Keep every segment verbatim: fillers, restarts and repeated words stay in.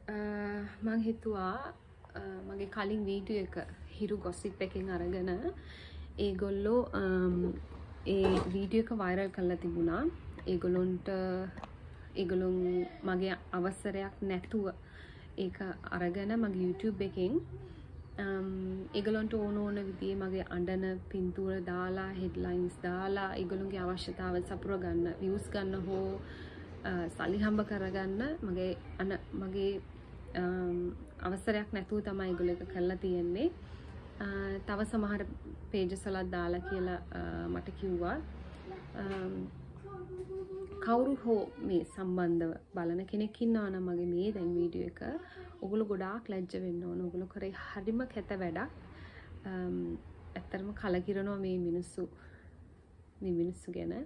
මං හිතුවා මගේ කලින් වීඩියෝ එක හිරු ගොසිප් එකෙන් අරගෙන ඒගොල්ලෝ ඒ වීඩියෝ එක වයිරල් කරලා තිබුණා. ඒගොල්ලොන්ට ඒගොල්ලොන් මගේ අවසරයක් නැතුව ඒක අරගෙන මගේ YouTube එකෙන් ඒගොල්ලොන්ට ඕන ඕන විදිහේ මගේ අඬන පින්තූර දාලා හෙඩ්ලයින්ස් දාලා ඒගොල්ලොන්ගේ අවශ්‍යතාවල් සපුර ගන්න views ගන්න හෝ සල්ලි හම්බ කරගන්න මගේ අන මගේ අවසරයක් නැතුව තමයි ඒගොල්ලෝ එක කරලා තියෙන්නේ. තව සමහර pages වලත් දාලා කියලා මට කිව්වා. කවුරු හෝ මේ සම්බන්ධව බලන කෙනෙක් ඉන්නවා නම් මගේ මේ දැන් වීඩියෝ එක ඔයගොල්ලෝ ගොඩාක් ලැජ්ජ වෙන්න ඕන. ඔයගොල්ලෝ කරේ හරිම කැත වැඩක්. ඇත්තටම කලකිරෙනවා මේ මිනිස්සු මේ මිනිස්සු ගැන.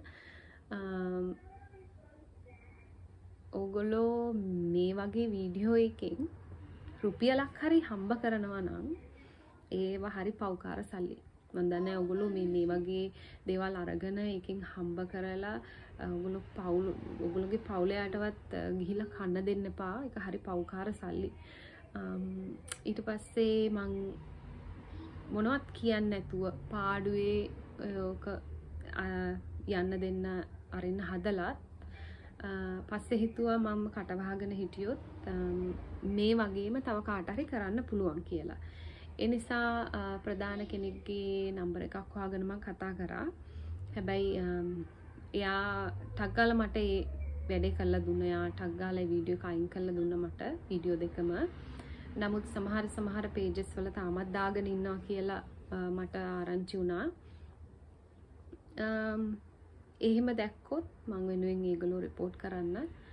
ඔයගොල්ලෝ මේ වගේ වීඩියෝ එකෙන් රුපියලක් හරි හම්බ කරනවා නම් ඒව හරි පව්කාර සල්ලි. මම දන්නේ ඔයගොල්ලෝ මේ මේ වගේ දේවල් අරගෙන එකෙන් හම්බ කරලා ඔයගොල්ලෝ පවුල ඔයගොල්ලෝගේ පවුලයටවත් ගිහිල්ලා කන්න දෙන්න එපා. ඒක හරි පව්කාර සල්ලි. ඊට පස්සේ මං මොනවත් කියන්නේ නැතුව පාඩුවේ ඔක යන්න දෙන්න අරින්න හදලා පස්සේ හිතුවා මම කටවහගෙන හිටියොත් මේ වගේම තව කාට හරි කරන්න පුළුවන් කියලා. ඒ නිසා ප්‍රධාන කෙනෙක්ගේ නම්බර එකක් හොයාගෙන මම කතා කරා. හැබැයි එයා ටග් ගාලා මට ඒ වැඩේ කරලා දුන්නා. එයා ටග් ගාලා වීඩියෝ එක අයින් කරලා දුන්නා මට වීඩියෝ දෙකම. නමුත් සමහර සමහර pages වල තාමත් දාගෙන ඉන්නවා කියලා මට ආරංචි වුණා. එහෙම දැක්කොත් මම වෙනුවෙන් ඒගොල්ලෝ report කරන්න.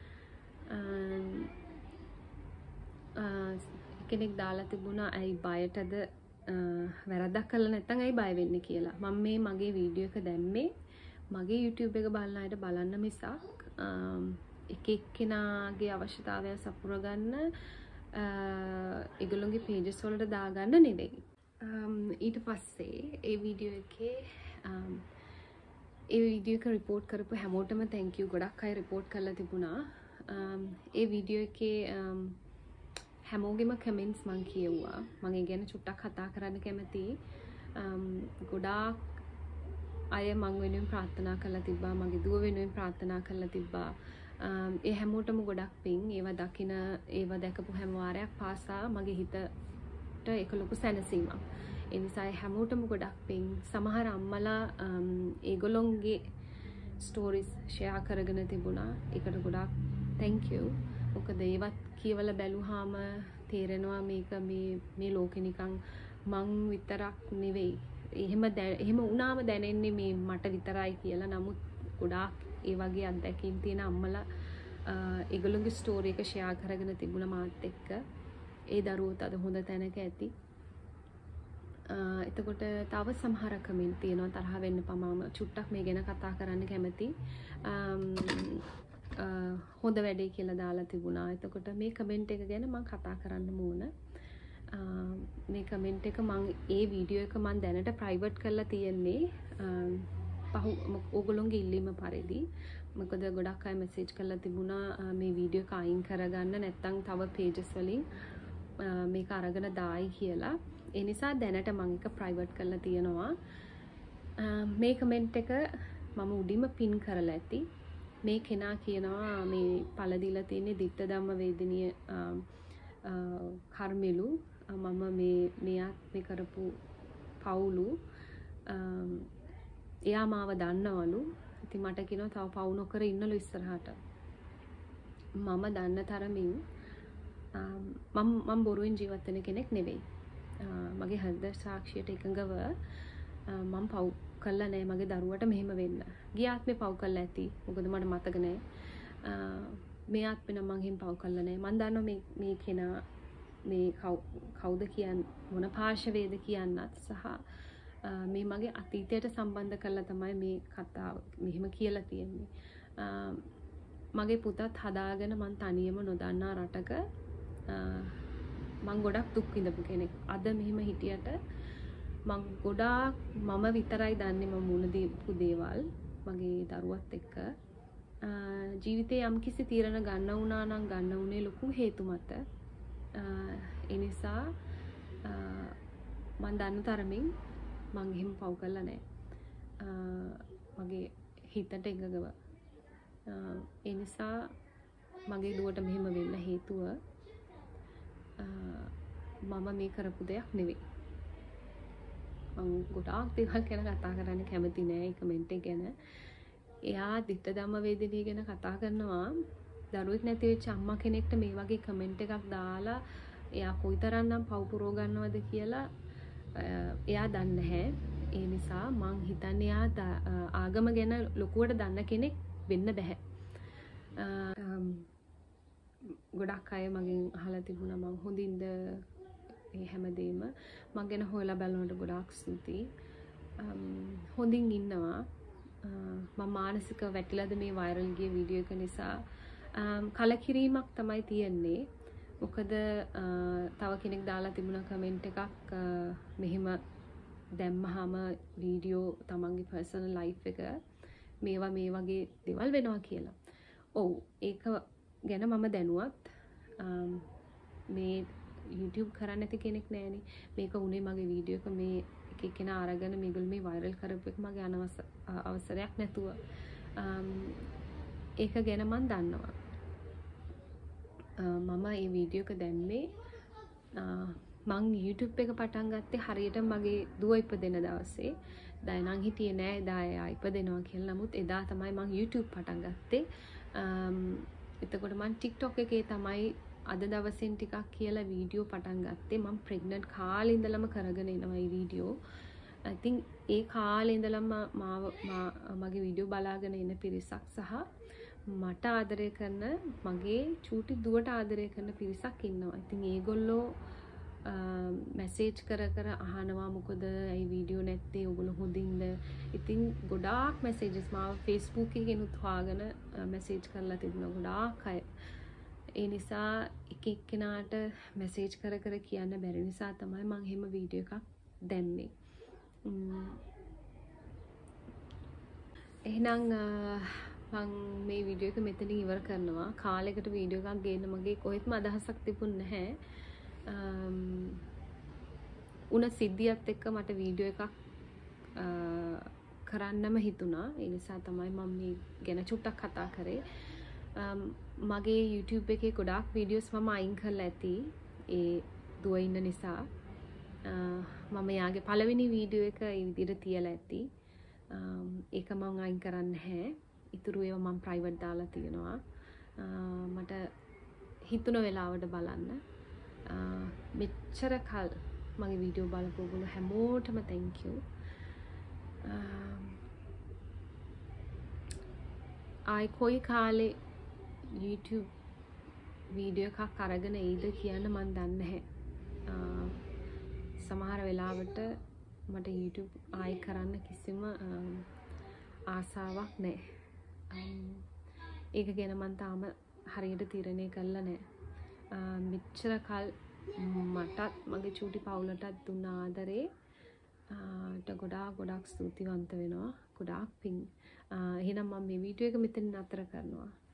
කෙනෙක් දාලා තිබුණා ඇයි බයටද වැරද්දක් කළා නැත්නම් ඇයි බය වෙන්නේ කියලා. මම මේ මගේ වීඩියෝ එක දැම්මේ මගේ YouTube එක බලන අයට බලන්න මිසක් එක එක්කෙනාගේ අවශ්‍යතාවය සපුර ගන්න ඒගොල්ලෝගේ pages වලට දාගන්න නෙවෙයි. ඊට පස්සේ ඒ වීඩියෝ එකේ ඒ වීඩියෝ එක report කරපු හැමෝටම thank you. ගොඩක් අය report කරලා තිබුණා. ඒ වීඩියෝ එකේ හැමෝගෙම කමෙන්ට්ස් මං කියුවා. මම ඒ ගැන චුට්ටක් කතා කරන්න කැමතියි. ගොඩාක් අය මං වෙනුවෙන් ප්‍රාර්ථනා කරලා තිබ්බා. මගේ දුව වෙනුවෙන් ප්‍රාර්ථනා කරලා තිබ්බා. ඒ හැමෝටම ගොඩක් පිං. ඒවා දකින ඒවා දැකපු හැම වාරයක් පාසා මගේ හිතට ඒක ලොකු සැනසීමක්. ඒ නිසා හැමෝටම ගොඩක් පිං. සමහර අම්මලා ඒගොල්ලොන්ගේ ස්ටෝරිස් ෂෙයා කරගෙන තිබුණා. ඒකට ගොඩාක් thank you. මොකද ඒවත් කියවලා බැලුවාම තේරෙනවා මේක මේ මේ ලෝකෙ නිකන් මං විතරක් නෙවෙයි. එහෙම එහෙම වුණාම දැනෙන්නේ මේ මට විතරයි කියලා. නමුත් ගොඩාක් ඒ වගේ අත්දැකීම් තියෙන අම්මලා ඒගොල්ලෝගේ ස්ටෝරි එක ෂෙයා කරගෙන තිබුණා මාත් එක්ක. ඒ දරුවෝත් අද හොඳ තැනක ඇති. එතකොට තව සමහර කමෙන්ට් තියෙනවා තරහ වෙන්න පමාම චුට්ටක් මේ ගැන කතා කරන්න කැමති. හොඳ වැඩේ කියලා දාලා තිබුණා. එතකොට මේ කමෙන්ට් එක ගැන මම කතා කරන්න ඕන. මේ කමෙන්ට් එක මම ඒ වීඩියෝ එක මම දැනට ප්‍රයිවට් කරලා තියෙන්නේ පහු ඕගොල්ලෝගේ ඉල්ලීම පරිදි. මොකද ගොඩක් අය මෙසේජ් කරලා තිබුණා මේ වීඩියෝ එක අයින් කරගන්න නැත්නම් තව pages වලින් මේක අරගෙන දායි කියලා. ඒ නිසා දැනට මම එක ප්‍රයිවට් කරලා තියෙනවා. මේ කමෙන්ට් එක මම උඩින්ම පින් කරලා ඇති. මේ කෙනා කියනවා මේ පළ දීලා තියෙන්නේ ditta dhamma වේදිනිය කර්මෙලු මම මේ මෙයාත් මේ කරපු පවුලු එයා මාව දන්නවලු. ඉතින් මට කියනවා තව පවු නොකර ඉන්නලු ඉස්සරහට. මම දන්න තරමින් මම මම බොරුවෙන් ජීවත් වෙන කෙනෙක් නෙවෙයි. මගේ හෘද සාක්ෂියට එකඟව මම පව් කළා නෑ මගේ දරුවට මෙහෙම වෙන්න. ගිය ආත්මේ පව් කළා ඇති. මොකද මට මතක නෑ. මේ ආත්මේ නම් මං හින් පව් කළා නෑ. මං දන්නවා මේ මේ කෙනා මේ කවුද කියන්නේ මොන පාර්ශවයේද කියන්නත් සහ මේ මගේ අතීතයට සම්බන්ධ කරලා තමයි මේ කතාව මෙහෙම කියලා තියෙන්නේ. මගේ පුතත් හදාගෙන මං තනියම නොදන්නා රටක මං ගොඩක් දුක් විඳපු කෙනෙක්. අද මෙහෙම හිටියට මං ගොඩාක් මම විතරයි දන්නේ මම මුණ දීපු දේවල් මගේ දරුවත් එක්ක. ජීවිතේ යම් කිසි තීරණ ගන්න වුණා නම් ගන්න උනේ ලොකු හේතු මත. ඒ නිසා මම දන්න තරමින් මං එහෙම පව් කළා නැහැ. මගේ හිතට එකගව. ඒ නිසා මගේ දුවට මෙහෙම වෙන්න හේතුව මම මේ කරපු දෙයක් නෙවෙයි. මං ගොඩාක් දේවල් ගැන කතා කරන්න කැමති නෑ ඒ කමෙන්ට් එක ගැන. එයා දිට්ඨ ධම්ම වේදිනිය ගැන කතා කරනවා. දරුවෙක් නැති වෙච්ච අම්මා කෙනෙක්ට මේ වගේ කමෙන්ට් එකක් දාලා එයා කොයිතරම්නම් පව් පුරව ගන්නවද කියලා එයා දන්නේ නැහැ. ඒ නිසා මං හිතන්නේ එයා ආගම ගැන ලොකුවට දන්න කෙනෙක් වෙන්න බෑ. ගොඩක් අය මගෙන් අහලා තිබුණා මං හොඳින්ද මේ හැමදේම මං ගැන හොයලා බලනකොට ගොඩාක් ස්තුතියි. හොඳින් ඉන්නවා. මම මානසික වැටිලාද මේ වයිරල් ගිය වීඩියෝ එක නිසා කලකිරීමක් තමයි තියෙන්නේ. මොකද තව කෙනෙක් දාලා තිබුණා කමෙන්ට් එකක් මෙහෙම දැම්මහම වීඩියෝ තමන්ගේ පර්සනල් ලයිෆ් එක මේවා මේ වගේ දේවල් වෙනවා කියලා. ඔව් ඒක ගැන මම දැනුවත්. මේ YouTube කරන්න නැති කෙනෙක් නෑනේ. මේක උනේ මගේ වීඩියෝ එක මේ එක එක්කෙනා අරගෙන මේගොල්ලෝ මේ වයිරල් කරපු එක මගේ අනවශ්‍ය අවසරයක් නැතුව. ඒක ගැන මම දන්නවා. මම මේ වීඩියෝ එක දැම්මේ මං YouTube එක පටන් ගත්තේ හරියට මගේ දුව ඉපදෙන දවසේ. දැන් නම් හිටියේ නෑ එදා එයා ඉපදෙනවා කියලා. නමුත් එදා තමයි මං YouTube පටන් ගත්තේ. එතකොට මං TikTok එකේ තමයි අද දවසෙන් ටිකක් කියලා වීඩියෝ පටන් ගත්තේ. මම ප්‍රෙග්නන්ට් කාලේ ඉඳලම කරගෙන එනවා මේ වීඩියෝ. I think ඒ කාලේ ඉඳලම මාව මගේ වීඩියෝ බලාගෙන ඉන්න පිරිසක් සහ මට ආදරය කරන මගේ චූටි දුවට ආදරය කරන පිරිසක් ඉන්නවා. ඉතින් ඒගොල්ලෝ මැසේජ් කර කර අහනවා මොකද ඇයි වීඩියෝ නැත්තේ ඔයගොල්ලෝ හොඳින්ද? ඉතින් ගොඩාක් මැසේජස් මාව Facebook එකෙනුත් හොයාගෙන මැසේජ් කරලා තිබුණා ගොඩාක් අය. ඒ නිසා එක එක්කෙනාට මැසේජ් කර කර කියන්න බැරි නිසා තමයි මම එහෙම වීඩියෝ එකක් දැම්මේ. එහෙනම් මම මේ වීඩියෝ එක මෙතනින් ඉවර කරනවා. කාලයකට වීඩියෝ එකක් ගේන්න මගේ කොහෙත්ම අදහසක් තිබුණ නැහැ. උන සිද්ධියත් එක්ක මට වීඩියෝ එකක් කරන්නම හිතුණා. ඒ නිසා තමයි මම මේ ගැන චුට්ටක් කතා කරේ. මගේ YouTube එකේ ගොඩාක් වීඩියෝස් මම අයින් කරලා ඇති. ඒ දුව ඉන්න නිසා. මම යාගේ පළවෙනි වීඩියෝ එක ඒ විදිහට තියලා ඇති. ඒක මම අයින් කරන්නේ නැහැ. ඉතුරු ඒවා මම ප්‍රයිවට් දාලා තියෙනවා. මට හිතුන වෙලාවට බලන්න. මෙච්චර කල් මගේ වීඩියෝ බලපු ඔයගොල්ලෝ හැමෝටම thank you. ආයි කොයි කාලේ YouTube වීඩියෝ එකක් අරගෙන එයිද කියන්න මන් දන්නේ නැහැ. සමහර වෙලාවට මට YouTube ආයි කරන්න කිසිම ආසාවක් නැහැ. ඒක ගැන මන් තාම හරියට තීරණය කළා නැහැ. මෙච්චර කල් මටත් මගේ චූටි පවුලටත් දුන්න ආදරේ ට ගොඩාක් ගොඩාක් ස්තුතිවන්ත වෙනවා. ගොඩාක් පිං. එහෙනම් මම මේ වීඩියෝ එක මෙතන නතර කරනවා.